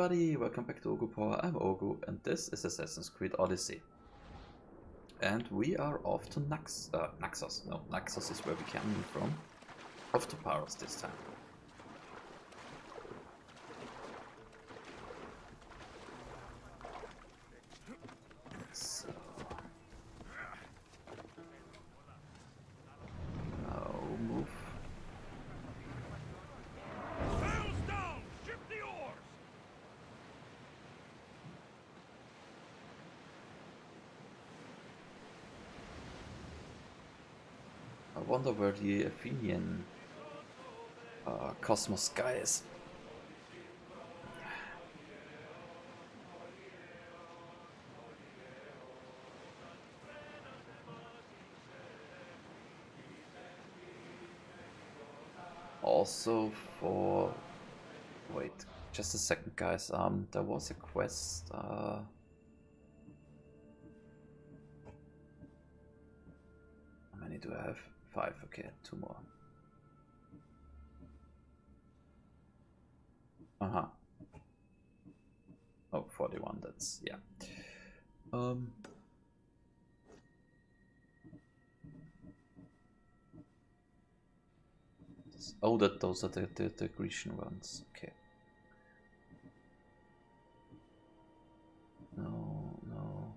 everybody, welcome back to Ogu Power. I'm Ogu and this is Assassin's Creed Odyssey. And we are off to Naxos. No, Naxos is where we came from. Off to Paros this time. So... now move. I wonder where the Athenian Cosmos Sky is. Also for... wait, just a second guys, there was a quest... how many do I have? 5, okay, 2 more. Oh, 41, that's, yeah. Oh, those are the Grecian ones, okay. No.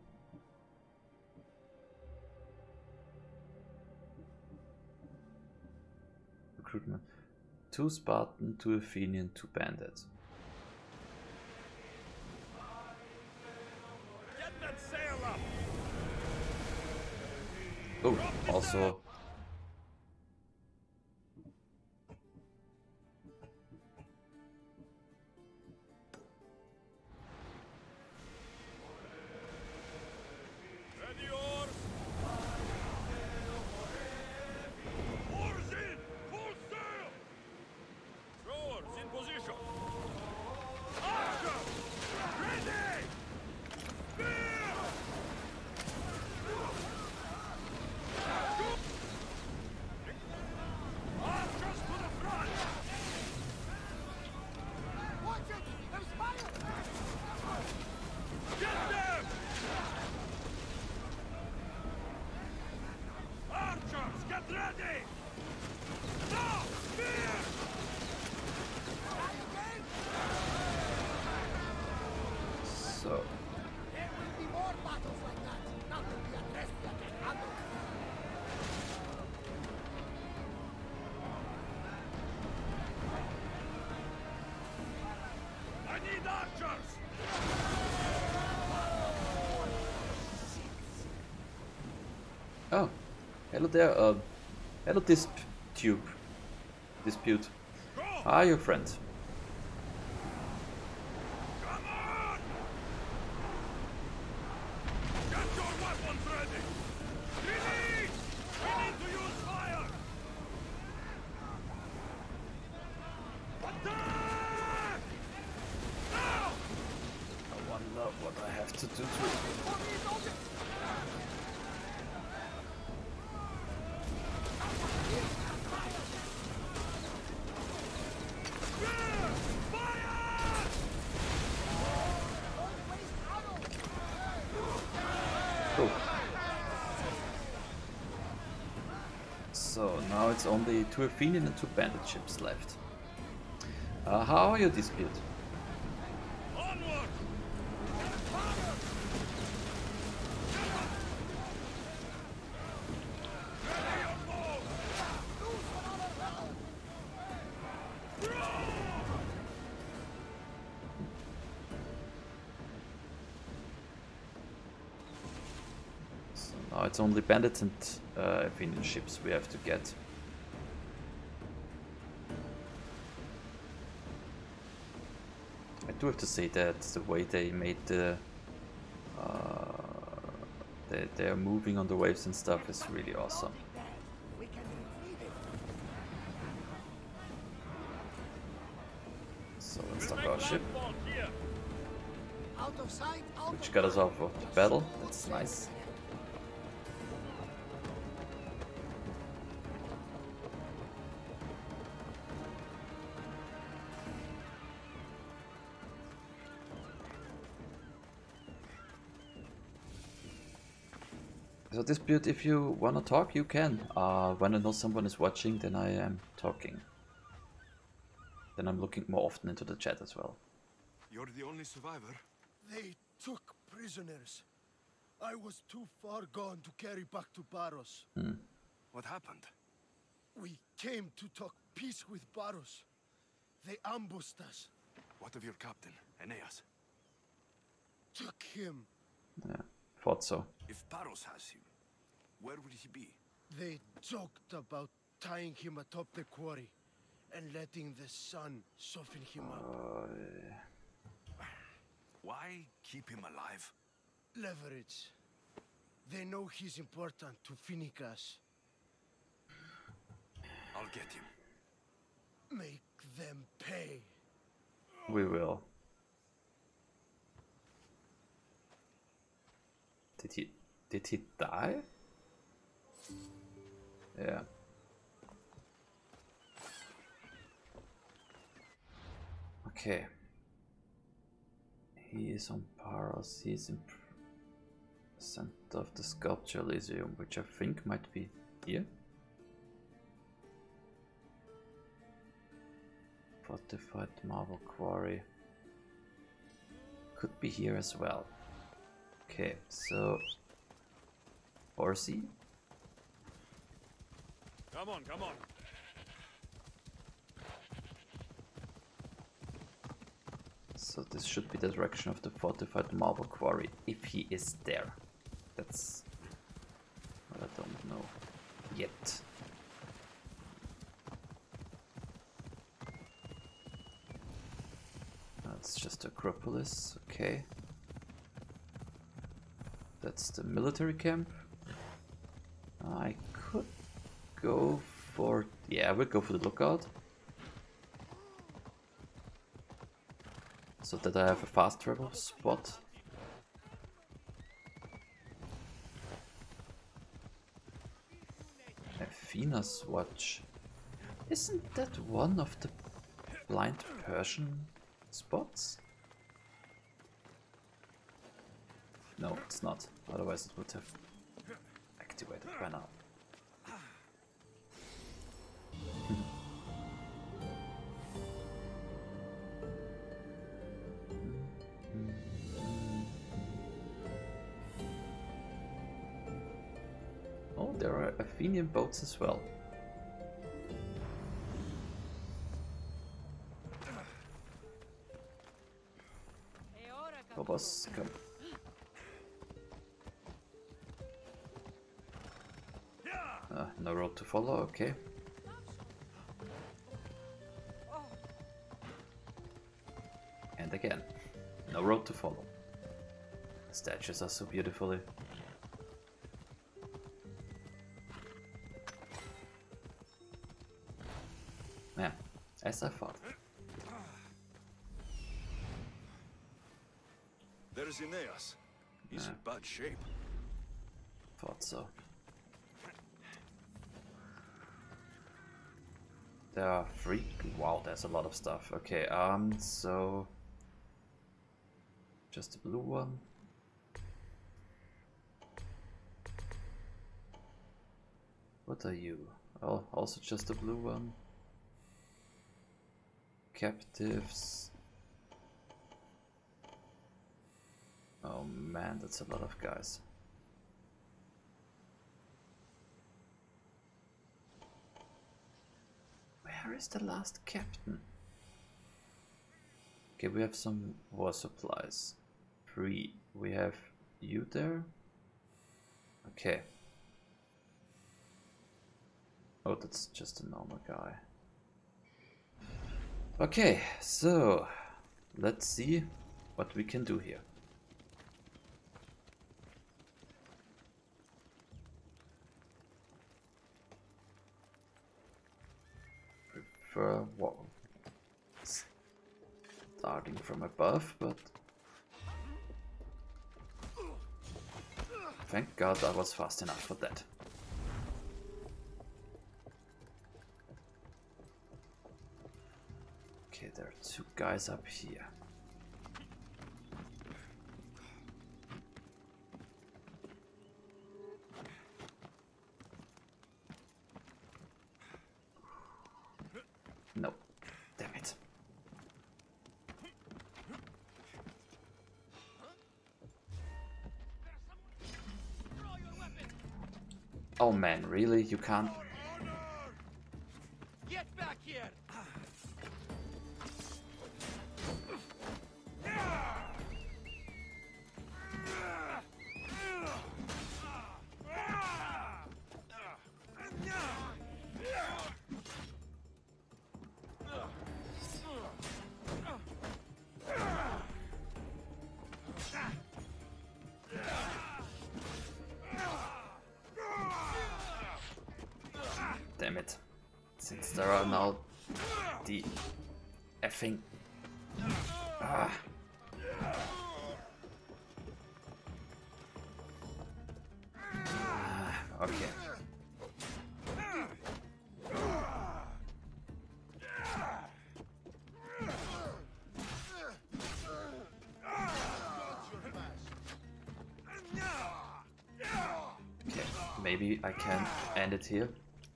Recruitment. 2 Spartan, 2 Athenian, 2 bandits. Get that sail up. Oh, also... Ready oars. Oars in. Full sail. Rowers in position. Archer. Ready. Spear. Archers to the front. Watch it. There's fire. Get them. Archers, get ready! Now, spear! so... There will be more battles like that. Not to be addressed yet and handled. I need archers! Oh, hello there, hello Dispute. Go! How are you, friend? Come on! Get your weapons ready! Release! We need to use fire! Attack! Now! I wonder what I have to do to... Oh. So now it's only 2 Athenian and 2 bandit ships left. How are you, Dispute? Onward! Ready your bow! So now it's only bandits and Athenian ships we have to get. I do have to say that the way they made the they're moving on the waves and stuff is really awesome. We can retrieve it. So let's stop our ship, Landfall here. Out of sight, out which of got us off of the battle. That's nice. So Dispute, if you wanna talk, you can. When I know someone is watching, then I am talking. Then I'm looking more often into the chat as well. You're the only survivor? They took prisoners. I was too far gone to carry back to Baros. What happened? We came to talk peace with Baros. They ambushed us. What of your captain, Aeneas? Took him. Yeah, thought so. If Paros has him, where would he be? They joked about tying him atop the quarry and letting the sun soften him up. Why keep him alive? Leverage. They know he's important to Finicas. I'll get him. Make them pay. We will. Did he die? Yeah. Okay. He is on Paros. He's in center of the Sculpture Elysium, which I think might be here. Fortified marble quarry. Could be here as well. Okay, so Horsey. Come on, come on. So this should be the direction of the fortified marble quarry, if he is there. That's what I don't know yet. That's just Acropolis, okay. That's the military camp. I could go for... yeah, we'll go for the lookout. So that I have a fast travel spot. Athena's Watch. Isn't that one of the blind Persian spots? No, it's not. Otherwise it would have activated by now. Oh, there are Athenian boats as well. Phobos, come. No road to follow, okay. And again, no road to follow. The statues are so beautifully. Yeah, as I thought. There's Aeneas. He's in bad shape. Thought so. There are 3. Wow, there's a lot of stuff. Okay, so just the blue one. What are you? Oh, also just the blue one. Captives. Oh man, that's a lot of guys. Where is the last captain? Okay, we have some war supplies. 3. We have you there. Okay. Oh, that's just a normal guy. Okay, so let's see what we can do here. Prefer what? Starting from above, but thank God I was fast enough for that. Okay, there are 2 guys up here. Oh man, really? You can't? Get back here! Damn it. Since there are now the effing... Ah. Okay. Okay, maybe I can end it here.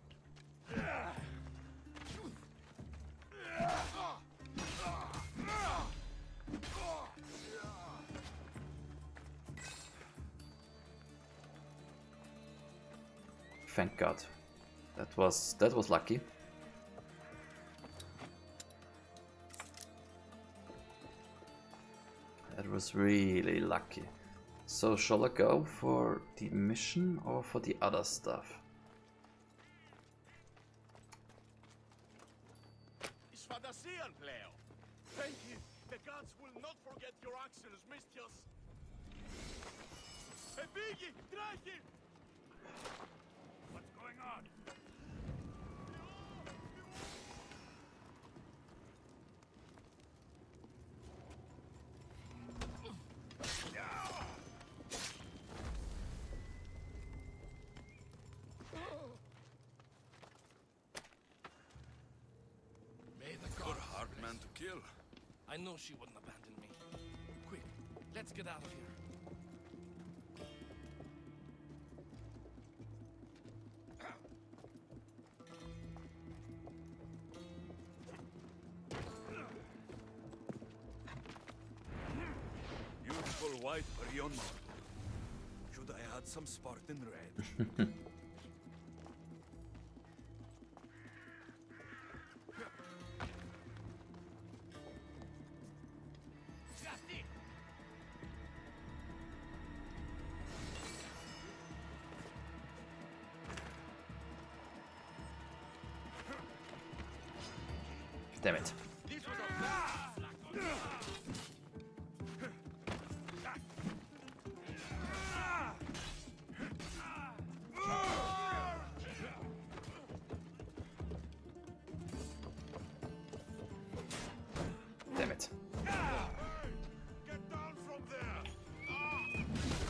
Thank God. That was lucky. That was really lucky. So shall I go for the mission or for the other stuff? Isfadasian, Leo. Thank you. The gods will not forget your actions, Mistios. Hey, Biggie, try him! What's going on? May the Good gods hard man to kill. I know she wouldn't abandon me. Quick, let's get out of here. Youthful white Orion marble. Should I add some Spartan red? Damn it. Damn it. Get down from there!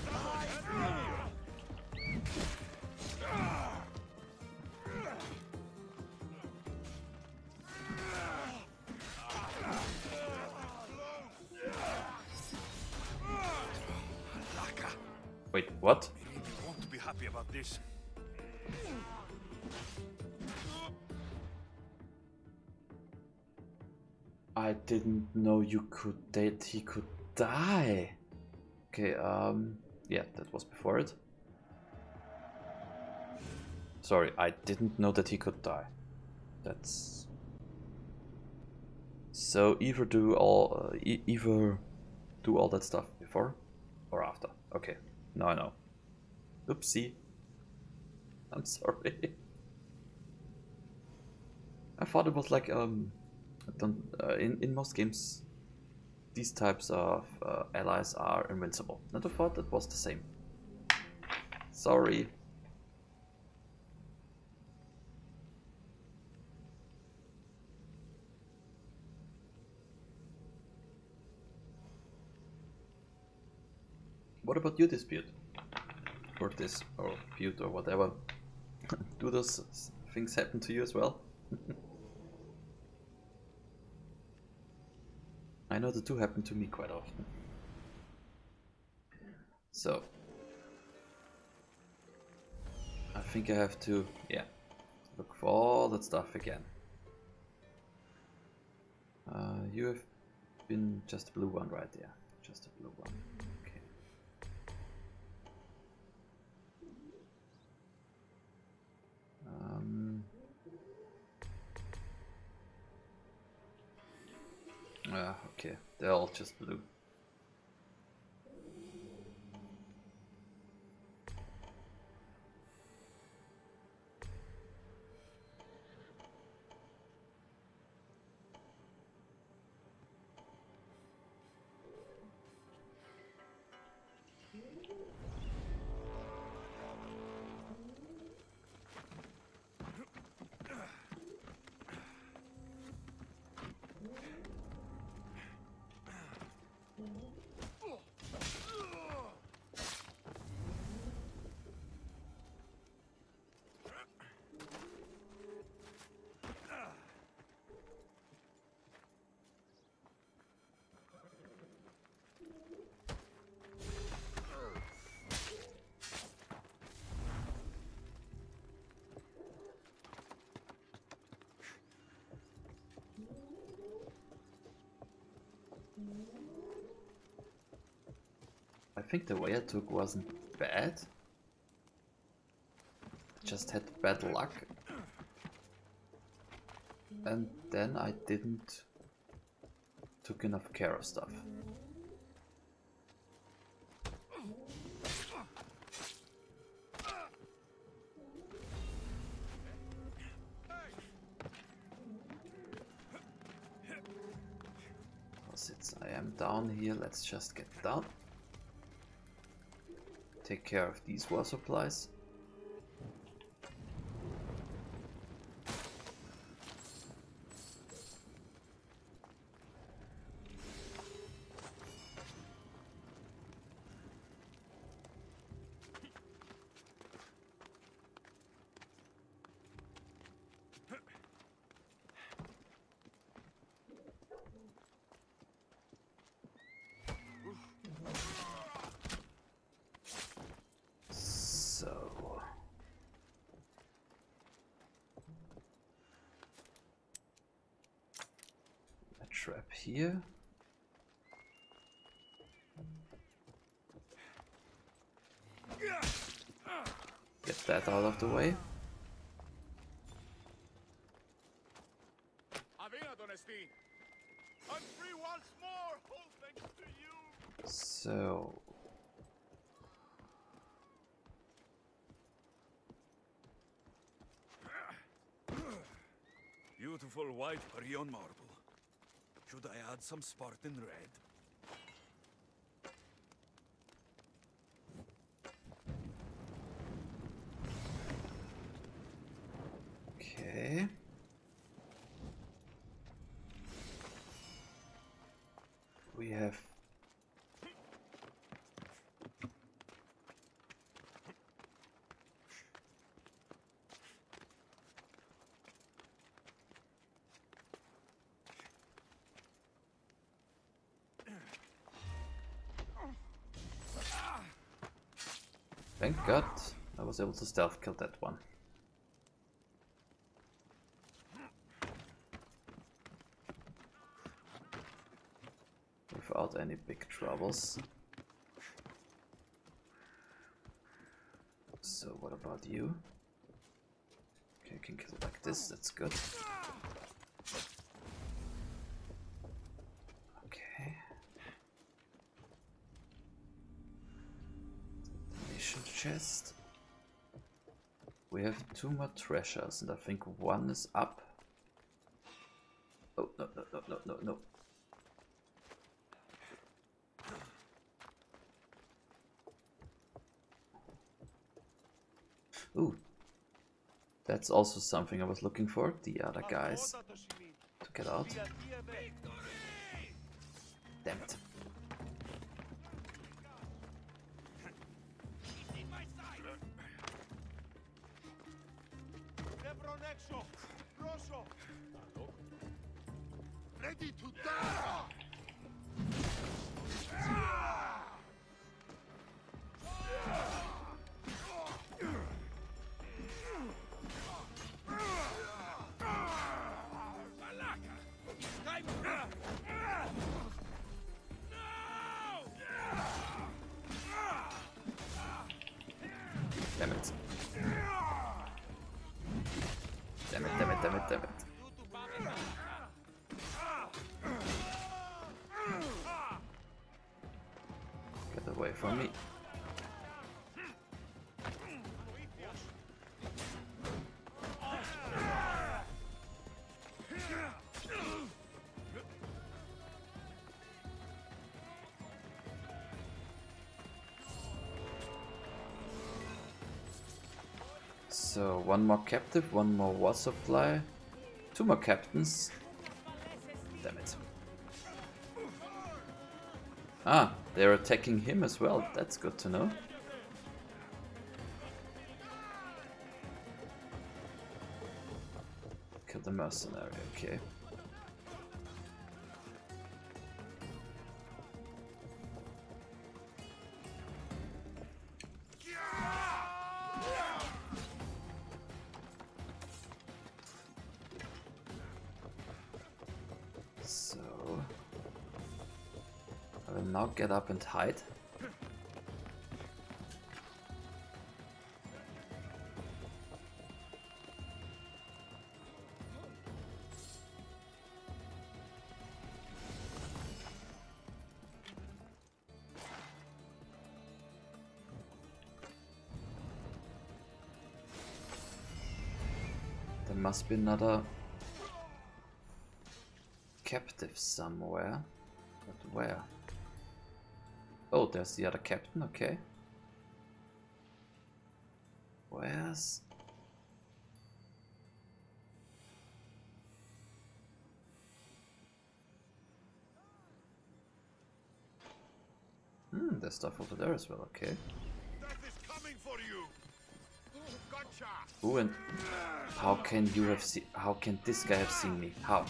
Wait, what? You won't be happy about this. I didn't know he could die. Okay, yeah, that was before it. Sorry, I didn't know that he could die. That's... So either do all that stuff before or after. Okay, now I know. Oopsie. I'm sorry. I thought it was like in most games these types of allies are invincible. Not I thought that was the same. Sorry. What about you, Dispute? Or this, or Pute, or whatever. Do those things happen to you as well? I know the two happen to me quite often. So I think I have to, yeah, look for all that stuff again. You have been just a blue one, right? Yeah, just a blue one. Okay. Okay, they're all just blue. I think the way I took wasn't bad. Just had bad luck. And then I didn't took enough care of stuff. Since I am down here, let's just get down. Take care of these war supplies. Trap here. Get that out of the way. I'm free once more, all thanks to you. So beautiful white Parion marble. Should I add some Spartan red? okay. We have thank God I was able to stealth kill that one. Without any big troubles. So what about you? Okay, you can kill like this, that's good. Okay. Mission chest. We have 2 more treasures and I think one is up. Oh, no, no, no, no, no, no. Ooh, that's also something I was looking for. The other guys to get out. Damn it. Ready to die! Damn it. Damn it, damn it, damn it, damn it. away from me. So, one more captive, one more war supply, 2 more captains. Damn it. Ah, they're attacking him as well. That's good to know. Kill the mercenary, okay. So I will now get up and hide. There must be another captive somewhere, but where? Oh, there's the other captain, okay. Where's... there's stuff over there as well, okay. Death is coming for you. Gotcha. Ooh, and how can you have seen... How can this guy have seen me? How?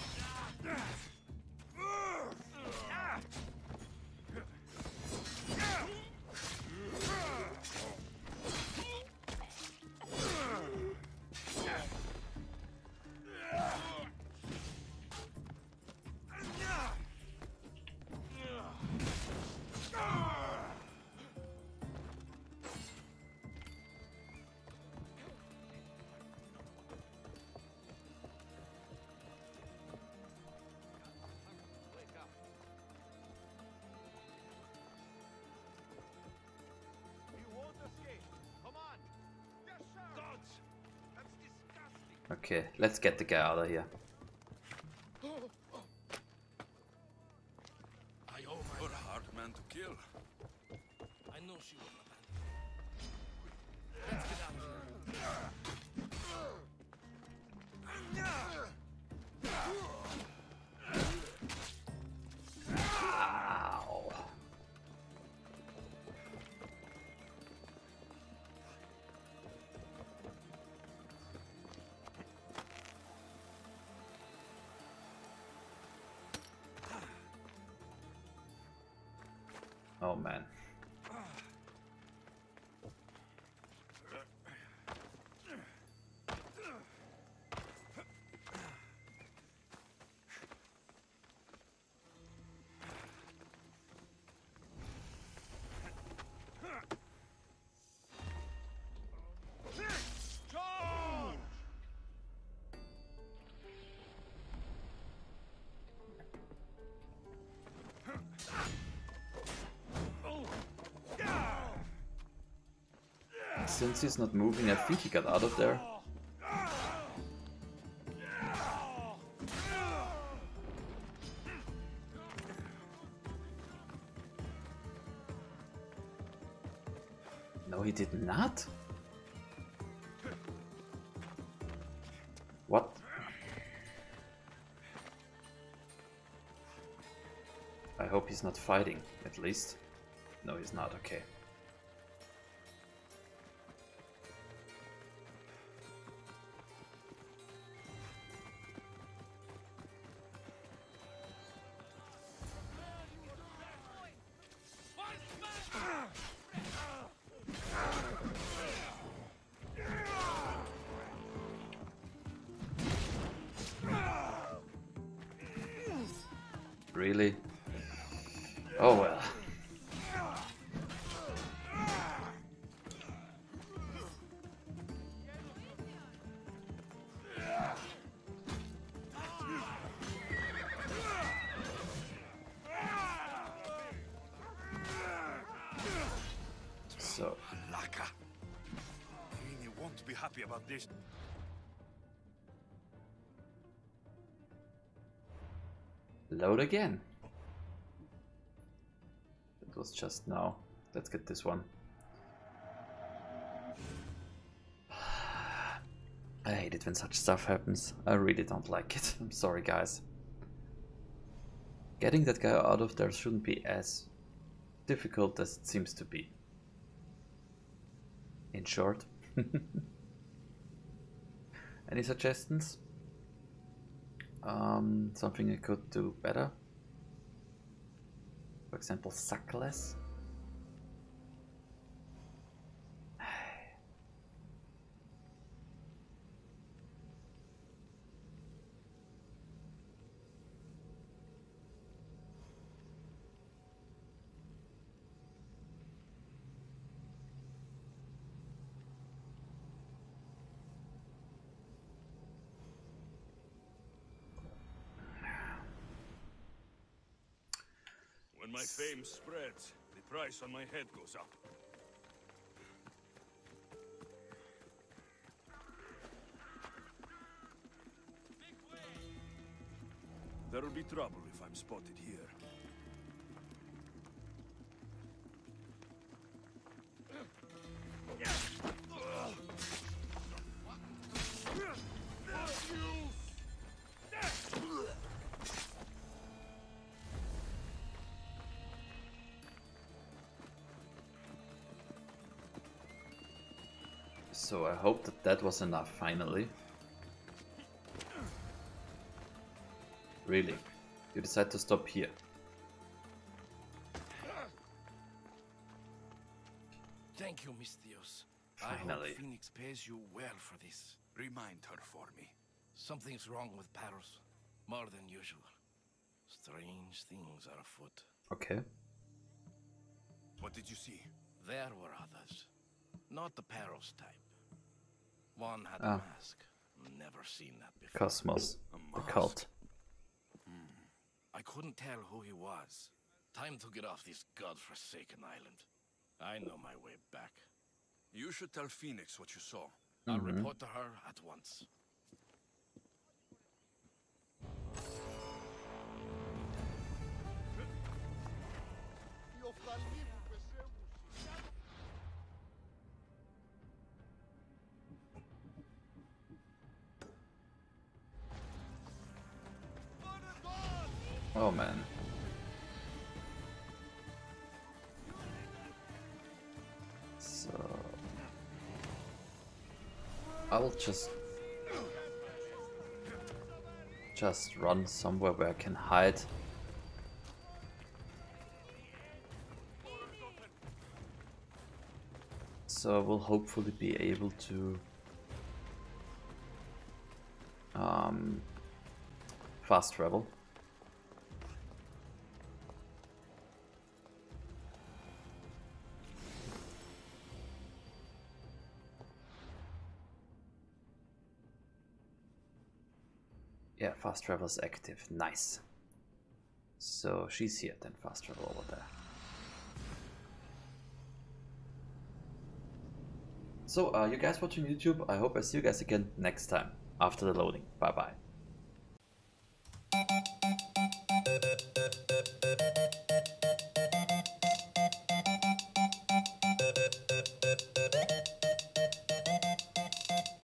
Okay, let's get the guy out of here. I owe my... You're a hard man to kill. I know she wouldn't abandon me. Let's get out of here. Ow. Oh man. Since he's not moving, I think he got out of there. No, he did not. What? I hope he's not fighting, at least. No, he's not, okay. Really? Oh well. So. Laka. He won't be happy about this. Load again. It was just now. Let's get this one. I hate it when such stuff happens. I really don't like it. I'm sorry, guys. Getting that guy out of there shouldn't be as difficult as it seems to be. In short. Any suggestions? Something I could do better? For example, suck less? When my fame spreads, the price on my head goes up. There'll be trouble if I'm spotted here. So I hope that that was enough finally. Really? You decide to stop here? Thank you, Misthios. Finally. I hope Phoenix pays you well for this. Remind her for me. Something's wrong with Paros. More than usual. Strange things are afoot. Okay. What did you see? There were others. Not the Paros type. One had a mask. Never seen that before. Cosmos. The cult. I couldn't tell who he was. Time to get off this godforsaken island. I know my way back. You should tell Phoenix what you saw. I'll report to her at once. Oh man. So I will just run somewhere where I can hide. So I will hopefully be able to fast travel. Yeah, fast travel is active. Nice. So she's here, then fast travel over there. So, you guys watching YouTube, I hope I see you guys again next time after the loading. Bye bye.